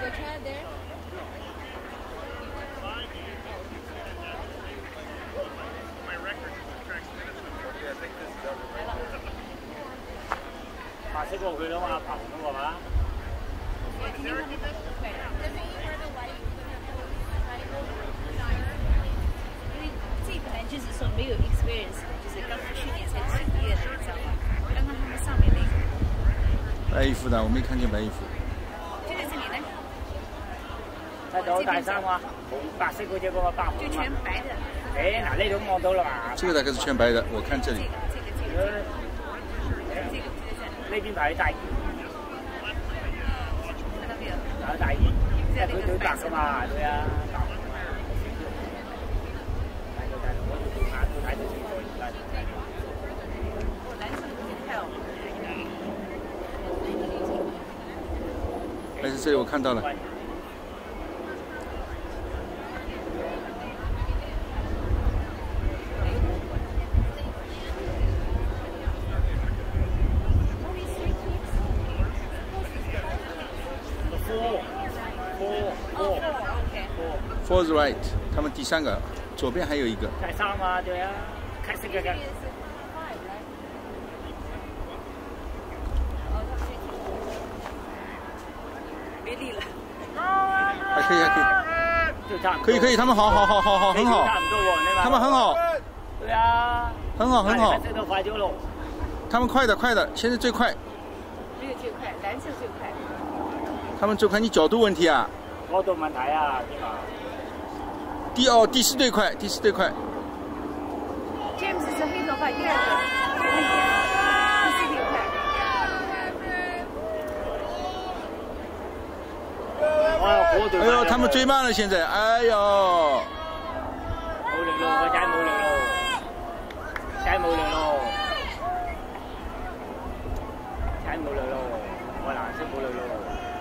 爬死过去了嘛？爬唔到嘛？ 这个呢，就是说没有 experience， 就是刚去年才几个月的，你知道吗？刚刚他们上面那个。 白衣服的，我没看见白衣服。 就在这里呢。 睇到大衫嘛？白色嗰只嗰個白就全白的。 哎，那你都望到了嘛？ 这个大概是全白的，我看这里。 这个。 呢邊排大衣， 看到没有？ 排大衣，即係佢對白噶嘛，對啊。 但是这里我看到了。Four is right， 他们第三个，左边还有一个。 第三嘛，对啊，开始个。 没力了。 还可以，还可以。可以，他们好，很好。他们很好。 对啊。很好。这都快久了。 他们快的，现在最快。 没有最快，蓝色最快。 他们最快，你角度问题啊。 角度问题啊，对吧？ 第四队快。James 是黑头发，第二个，第四队快。 哎呦，他们追慢了，现在，哎呦。 冇力咯，真係冇力咯，真係冇力咯，我藍色冇力咯。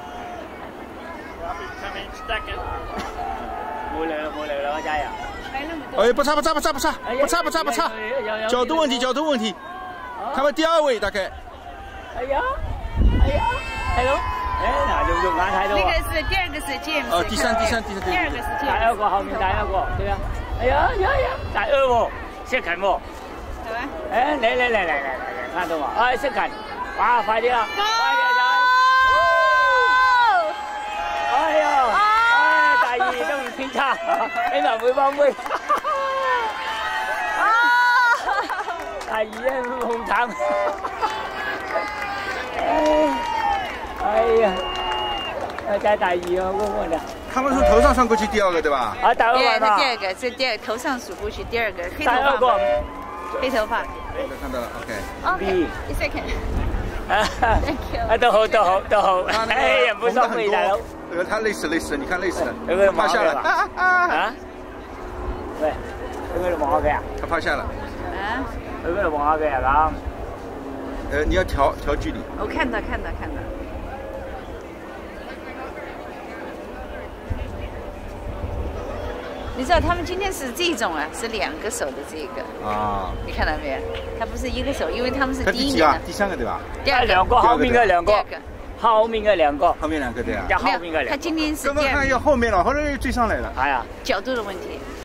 冇力啦，真係啊！ 哎，不差，角度问题，他们第二位大概。 哎呀，係咯，嗱，用眼睇到。 那个是第二个是 James。 第三。 第二个是 James。 大一個後面大一個，對啊。哎呀，大二喎，識近喎。 係咪？ 誒，嚟，看到嘛？哎，識近，哇，快啲啦！哎呀！第二都唔偏差，你咪會幫妹。第二咧好慘。哎呀，在第二啊，我的。 他们从头上算过去第二个对吧？ 啊，第二个。 第二个，这第二头上数过去第二个，黑头发。黑头发。 我看到了 ，OK。一 second。 啊，都好。哎呀，不收费大佬。 他累死，你看累死了。 他趴下了。 啊？喂，去嗰度望下佢啊？ 他趴下了。 啊？ 去嗰度望下佢啊咁。 你要调距离。 我看到。你知道他们今天是这种啊，是2个手的这个啊，你看到没有？他不是一个手，因为他们是第一名的。 第三个对吧？ 第二个。 2個，後面嘅2個。後面嘅2個。 後面2個對啊。 没有，他今天是第二。 刚刚看要后面了，后来又追上来了。 哎呀， 角度的问题。